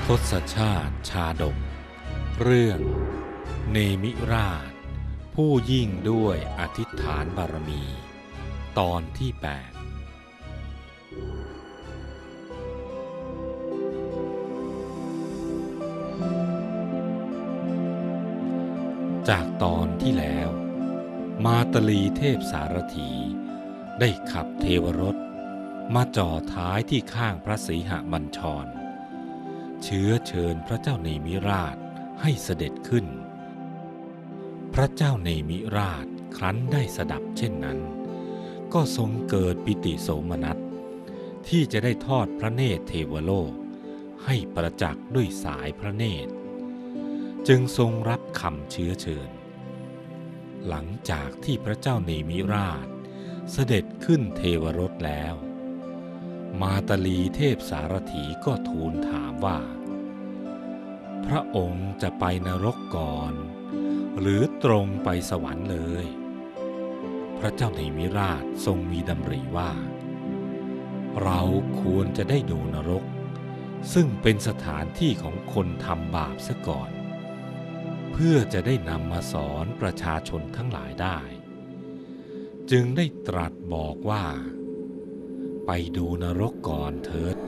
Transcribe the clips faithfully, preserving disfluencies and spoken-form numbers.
ทศชาติชาดกเรื่องเนมิราชผู้ยิ่งด้วยอธิษฐานบารมีตอนที่แปดจากตอนที่แล้วมาตลีเทพสารถีได้ขับเทวรถมาจ่อท้ายที่ข้างพระศรีหบัญชรเชื้อเชิญพระเจ้าเนมิราชให้เสด็จขึ้นพระเจ้าเนมิราชครั้นได้สดับเช่นนั้นก็ทรงเกิดปิติโสมนัสที่จะได้ทอดพระเนตรเทวโลกให้ประจักษ์ด้วยสายพระเนตรจึงทรงรับคำเชื้อเชิญหลังจากที่พระเจ้าเนมิราชเสด็จขึ้นเทวรถแล้วมาตลีเทพสารถีก็ทูลถามว่าพระองค์จะไปนรกก่อนหรือตรงไปสวรรค์เลยพระเจ้าเนมิราชทรงมีดำริว่าเราควรจะได้ดูนรกซึ่งเป็นสถานที่ของคนทำบาปซะก่อนเพื่อจะได้นำมาสอนประชาชนทั้งหลายได้จึงได้ตรัสบอกว่าไปดูนรกก่อนเถิด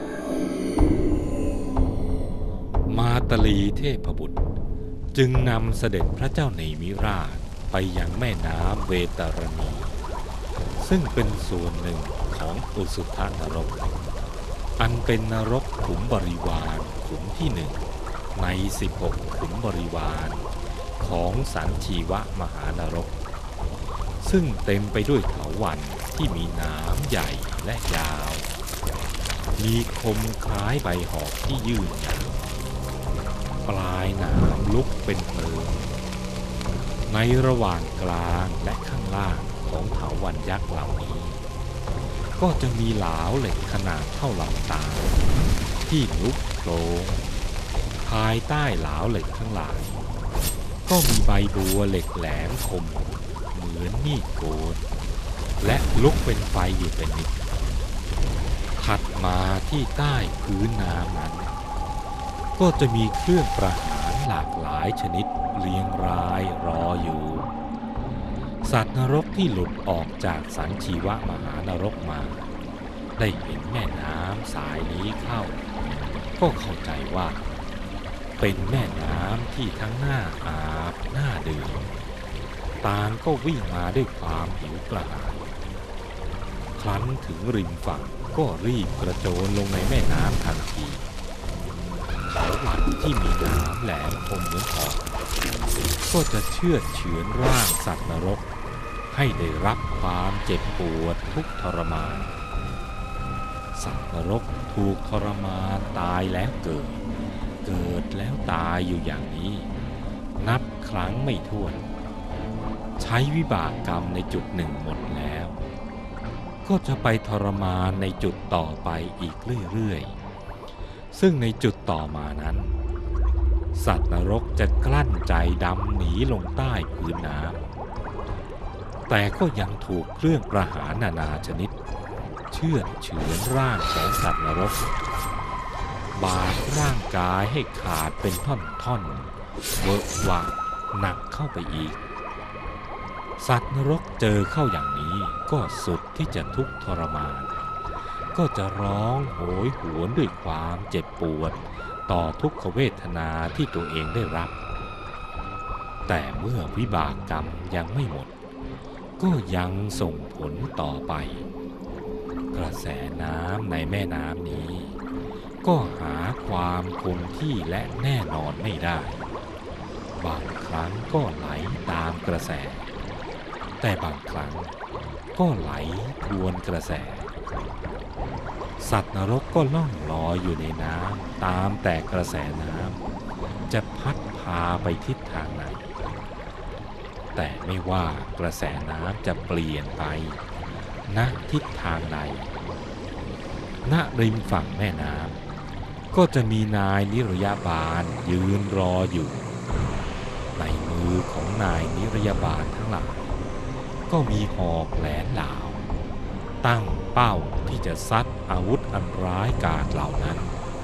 มาตลีเทพบุตรจึงนำเสด็จพระเจ้าเนมิราชไปยังแม่น้ำเวตรณีซึ่งเป็นส่วนหนึ่งของอุสุทนรกอันเป็นนรกขุมบริวารขุมที่หนึ่งในสิบหกขุมบริวารของสันชีวมหานรกซึ่งเต็มไปด้วยเถาวัลย์ที่มีหนามใหญ่และยาวมีคมคล้ายใบหอกที่ยื่นยาวปลายหนามลุกเป็นเพลิงในระหว่างกลางและข้างล่างของเถาวัลย์ยักษ์เหล่านี้ก็จะมีเหลาเหล็กขนาดเท่าลำตาที่ลุกโผล่ภายใต้เหลาเหล็กทั้งหลายก็มีใบบัวเหล็กแหลมคมเหมือนมีดโกนและลุกเป็นไฟอยู่เป็นนิดถัดมาที่ใต้พื้นน้ำนั้นก็จะมีเครื่องประหารหลากหลายชนิดเรียงรายรออยู่สัตว์นรกที่หลุดออกจากสันชีวมหานรกมาได้เห็นแม่น้ำสายนี้เข้าก็เข้าใจว่าเป็นแม่น้ำที่ทั้งน่าอาบน่าดื่มต่างก็วิ่งมาด้วยความหิวกระหายครั้นถึงริมฝั่งก็รีบกระโจนลงในแม่น้ำทันทีเถาวัลย์ที่มีหนามแหลมคมเหมือนหอกก็จะเชือดเฉือนร่างสัตว์นรกให้ได้รับความเจ็บปวดทุกข์ทรมานสัตว์นรกถูกทรมานตายแล้วเกิดเกิดแล้วตายอยู่อย่างนี้นับครั้งไม่ถ้วนใช้วิบากกรรมในจุดหนึ่งหมดแล้วก็จะไปทรมานในจุดต่อไปอีกเรื่อยๆซึ่งในจุดต่อมานั้นสัตว์นรกจะกลั้นใจดำหนีลงใต้พื้นน้ำแต่ก็ยังถูกเครื่องประหารนานาชนิดเชือดเฉือนร่างของสัตว์นรกบาดร่างกายให้ขาดเป็นท่อนๆเวอะหวะหนักเข้าไปอีกสัตว์นรกเจอเข้าอย่างนี้ก็สุดที่จะทุกข์ทรมานก็จะร้องโหยหวนด้วยความเจ็บปวดต่อทุกขเวทนาที่ตัวเองได้รับแต่เมื่อวิบากกรรมยังไม่หมดก็ยังส่งผลต่อไปกระแสน้ำในแม่น้ำนี้ก็หาความคงที่และแน่นอนไม่ได้บางครั้งก็ไหลตามกระแสแต่บางครั้งก็ไหลทวนกระแสสัตว์นรกก็ล่องลอยอยู่ในน้ำตามแต่กระแสน้ำจะพัดพาไปทิศทางไหนแต่ไม่ว่ากระแสน้ำจะเปลี่ยนไปณทิศทางใดณริมฝั่งแม่น้ำก็จะมีนายนิรยาบาลยืนรออยู่ในมือของนายนิรยาบาลทั้งหลายก็มีหอกแหลมเหลาตั้งเป้าที่จะซัดอาวุธอันร้ายกาจเหล่านั้น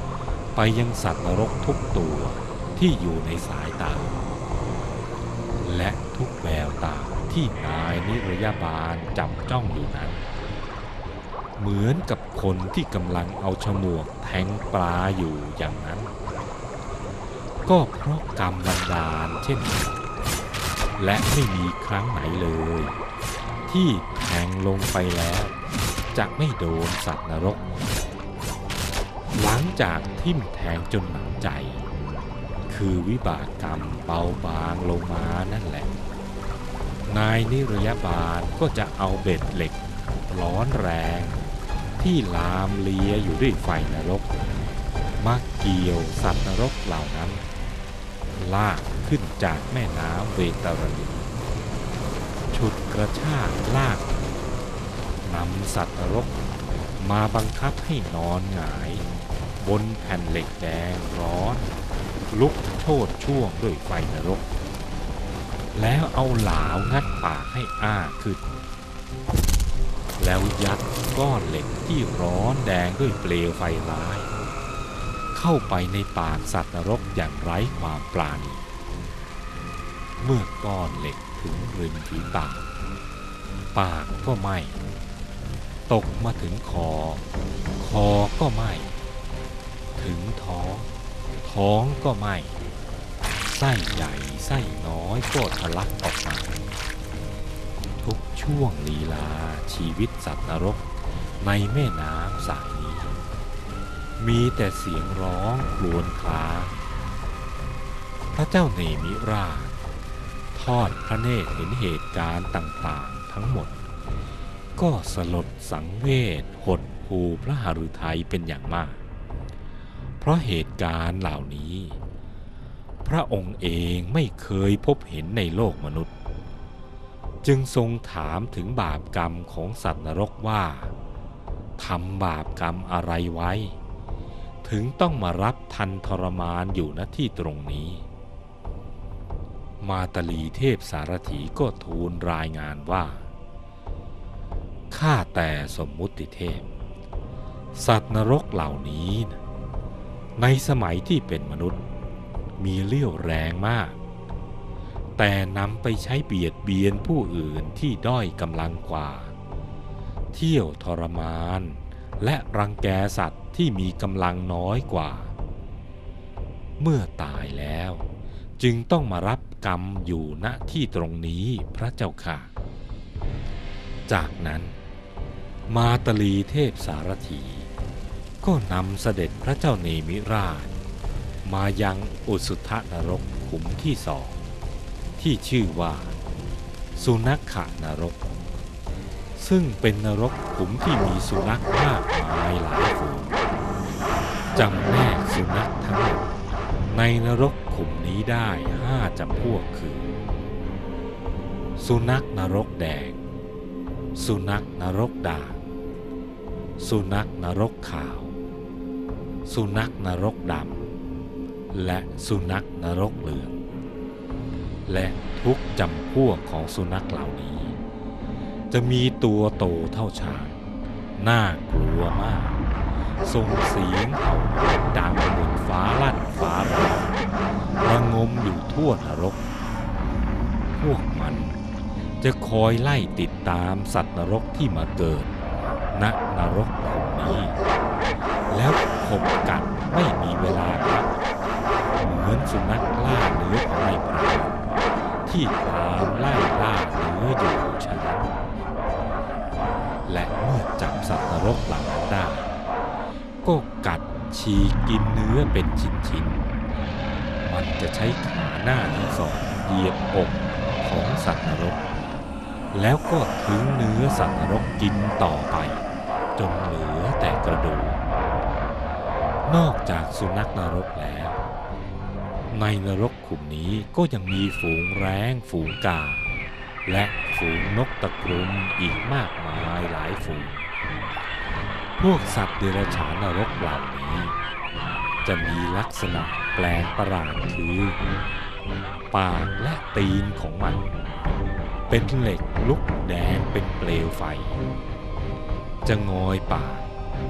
ไปยังสัตว์นรกทุกตัวที่อยู่ในสายตาและทุกแววตาที่นายนิรยาบาลจับจ้องอยู่นั้นเหมือนกับคนที่กำลังเอาฉมวกแทงปลาอยู่อย่างนั้นก็เพราะกรรมบันดาลเช่นนั้นและไม่มีครั้งไหนเลยที่แทงลงไปแล้วจะไม่โดนสัตว์นรกหลังจากทิ่มแทงจนหนำใจคือวิบากกรรมเบาบางลงมานั่นแหละนายนิรยาบาลก็จะเอาเบ็ดเหล็กร้อนแรงที่ลามเลียอยู่ด้วยไฟนรกมาเกี่ยวสัตว์นรกเหล่านั้นลากขึ้นจากแม่น้ำเวตรณีฉุดกระชากลากนำสัตว์นรกมาบังคับให้นอนหงายบนแผ่นเหล็กแดงร้อนลุกโชติช่วงด้วยไฟนรกแล้วเอาหลาวงัดปากให้อ้าขึ้นแล้วยัดก้อนเหล็กที่ร้อนแดงด้วยเปลวไฟร้ายเข้าไปในปากสัตว์นรกอย่างไร้ความปราณีเมื่อก้อนเหล็กถึงริมฝีปากปากก็ไหม้ตกมาถึงคอคอก็ไหม้ถึงท้องท้องก็ไหม้ไส้ใหญ่ไส้น้อยก็ทะลักออกมาทุกช่วงลีลาชีวิตสัตว์นรกในแม่น้ำสายนี้มีแต่เสียงร้องครวญครางพระเจ้าเนมิราชทอดพระเนตรเห็นเหตุการณ์ต่างๆทั้งหมดก็สลดสังเวชหดหู่พระหฤทัยเป็นอย่างมากเพราะเหตุการณ์เหล่านี้พระองค์เองไม่เคยพบเห็นในโลกมนุษย์จึงทรงถามถึงบาปกรรมของสัตว์นรกว่าทำบาปกรรมอะไรไว้ถึงต้องมารับทันทรมานอยู่ณที่ตรงนี้มาตลีเทพสารถีก็ทูลรายงานว่าข้าแต่สมมุติเทพสัตว์นรกเหล่านี้ในสมัยที่เป็นมนุษย์มีเลี้ยวแรงมากแต่นำไปใช้เบียดเบียนผู้อื่นที่ด้อยกำลังกว่าเที่ยวทรมานและรังแกสัตว์ที่มีกำลังน้อยกว่าเมื่อตายแล้วจึงต้องมารับกรรมอยู่ณที่ตรงนี้พระเจ้าค่ะจากนั้นมาตลีเทพสารถีก็นำเสด็จพระเจ้าเนมิราชมายังอุสุทนรกขุมที่สองที่ชื่อว่าสุนัขขนรกซึ่งเป็นนรกขุมที่มีสุนัขมากมายหลายฝูงจำแนกสุนัขทั้งหมดในนรกขุมนี้ได้ห้าจำพวกคือสุนัขนรกแดงสุนัขนรกด่างสุนัขนรกขาวสุนัขนรกดำและสุนัขนรกเหลืองและทุกจำพวกของสุนัขเหล่านี้จะมีตัวโตเท่าช้างน่ากลัวมากส่งเสียงเห่าดังเหมือนฟ้าลั่นฟ้าร้องระงมอยู่ทั่วนรกพวกมันจะคอยไล่ติดตามสัตว์นรกที่มาเกิดณนรกขุมนี้แล้วขบกัดไม่มีเวลาพักเหมือนสุนัขล่าเนื้อของนายพรานที่ตามไล่ล่าเนื้ออยู่ฉะนั้นและเมื่อจับสัตว์นรกเหล่านั้นได้ก็กัดฉีกกินเนื้อเป็นชิ้นๆมันจะใช้ขาหน้าทั้งสองเหยียบอกของสัตว์นรกแล้วก็ทิ้งเนื้อสัตว์นรกกินต่อไปจนเหลือแต่กระดูกนอกจากสุนัขนรกแล้วในนรกขุมนี้ก็ยังมีฝูงแร้งฝูงกาและฝูงนกตะกรุมอีกมากมายหลายฝูงพวกสัตว์เดรัจฉานนรกเหล่านี้จะมีลักษณะแปลกประหลาดคือปากและตีนของมันเป็นเหล็กลุกแดงเป็นเปลวไฟจะงอยปาก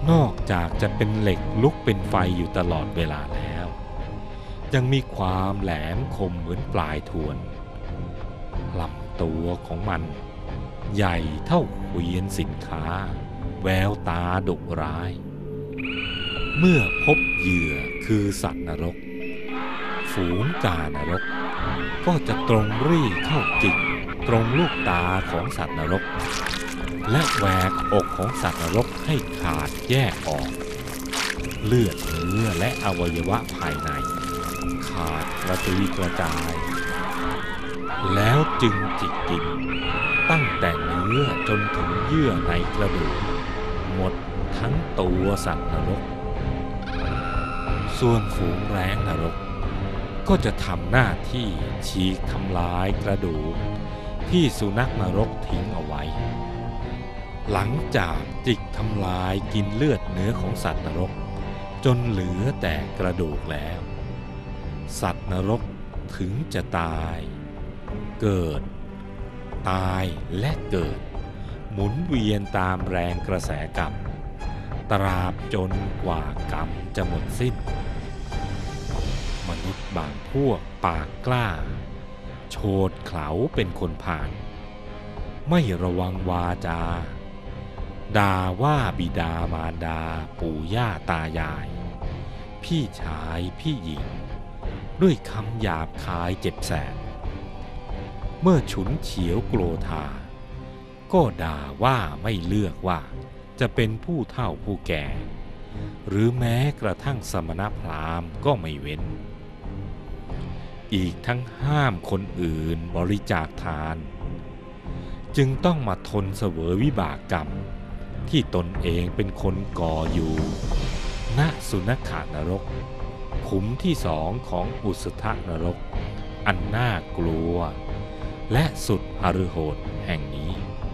นอกจากจะเป็นเหล็กลุกเป็นไฟอยู่ตลอดเวลาแล้วยังมีความแหลมคมเหมือนปลายทวนลำตัวของมันใหญ่เท่าเกวียนสินค้าแววตาดุร้ายเมื่อพบเหยื่อคือสัตว์นรกฝูงกานรกก็จะตรงรี่เข้าจิกตรงลูกตาของสัตว์นรกและแหวกอกของสัตว์นรกให้ขาดแยกออกเลือดเนื้อและอวัยวะภายในขาดกระจุยกระจายแล้วจึงจิกกินตั้งแต่เนื้อจนถึงเยื่อในกระดูกหมดทั้งตัวสัตว์นรกส่วนฝูงแร้งนรกก็จะทำหน้าที่ฉีกทำลายกระดูกที่สุนัขนรกทิ้งเอาไว้หลังจากจิกทำลายกินเลือดเนื้อของสัตว์นรกจนเหลือแต่กระดูกแล้วสัตว์นรกถึงจะตายเกิดตายและเกิดหมุนเวียนตามแรงกระแสกรรมตราบจนกว่ากรรมจะหมดสิ้นมนุษย์บางพวกปากกล้าโฉดเขลาเป็นคนผ่านไม่ระวังวาจาด่าว่าบิดามารดาปู่ย่าตายายพี่ชายพี่หญิงด้วยคำหยาบคายเจ็บแสบเมื่อฉุนเฉียวโกรธาก็ด่าว่าไม่เลือกว่าจะเป็นผู้เฒ่าผู้แก่หรือแม้กระทั่งสมณพราหมณ์ก็ไม่เว้นอีกทั้งห้ามคนอื่นบริจาคทานจึงต้องมาทนเสวยวิบากกรรมที่ตนเองเป็นคนก่ออยู่ณสุนัขนรกขุมที่สองของอุสธนรกอันน่ากลัวและสุดหฤโหดแห่งนี้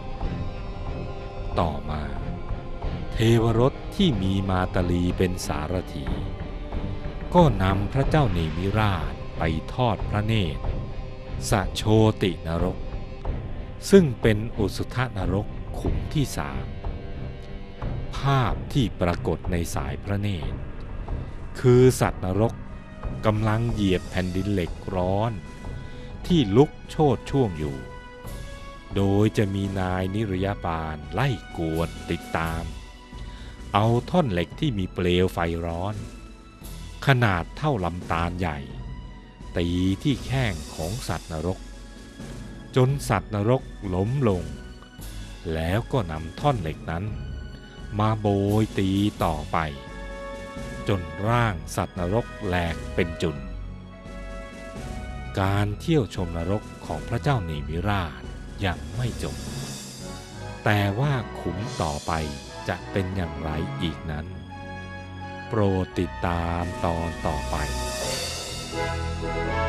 ต่อมาเทวรสที่มีมาตลีเป็นสารถีก็นำพระเจ้าเนมิราชไปทอดพระเนตรสโชตินรกซึ่งเป็นอุสุทนรกขุมที่สามภาพที่ปรากฏในสายพระเนตรคือสัตว์นรกกำลังเหยียบแผ่นดินเหล็กร้อนที่ลุกโชติช่วงอยู่โดยจะมีนายนิรยาบาลไล่กวดติดตามเอาท่อนเหล็กที่มีเปลวไฟร้อนขนาดเท่าลำตาลใหญ่ตีที่แข้งของสัตว์นรกจนสัตว์นรกล้มลงแล้วก็นำท่อนเหล็กนั้นมาโบยตีต่อไปจนร่างสัตว์นรกแหลกเป็นจุนการเที่ยวชมนรกของพระเจ้าเนมิราชยังไม่จบแต่ว่าขุมต่อไปจะเป็นอย่างไรอีกนั้นโปรดติดตามตอนต่อไป